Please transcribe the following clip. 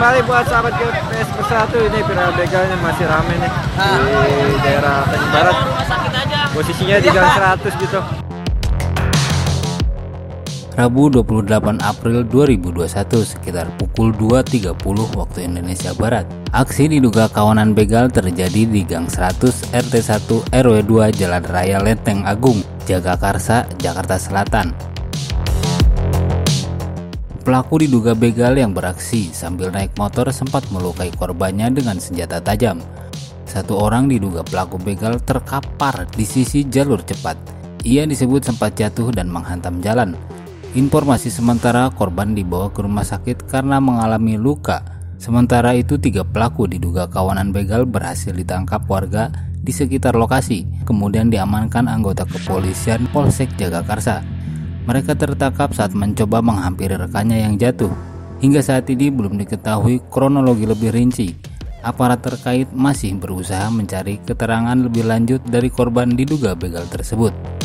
kembali buat sahabat GPS Bersatu. Ini viral begalnya masih rame nih di daerah Tanjung Barat. Posisinya di Gang 100 gitu. Rabu 28 April 2021 sekitar pukul 2.30 waktu Indonesia Barat. Aksi diduga kawanan begal terjadi di Gang 100 RT 1 RW 2 Jalan Raya Lenteng Agung, Jagakarsa, Jakarta Selatan. Pelaku diduga begal yang beraksi sambil naik motor sempat melukai korbannya dengan senjata tajam. Satu orang diduga pelaku begal terkapar di sisi jalur cepat. Ia disebut sempat jatuh dan menghantam jalan. Informasi sementara korban dibawa ke rumah sakit karena mengalami luka. Sementara itu 3 pelaku diduga kawanan begal berhasil ditangkap warga di sekitar lokasi. Kemudian diamankan anggota kepolisian Polsek Jagakarsa. Mereka tertangkap saat mencoba menghampiri rekannya yang jatuh. Hingga saat ini belum diketahui kronologi lebih rinci. Aparat terkait masih berusaha mencari keterangan lebih lanjut dari korban diduga begal tersebut.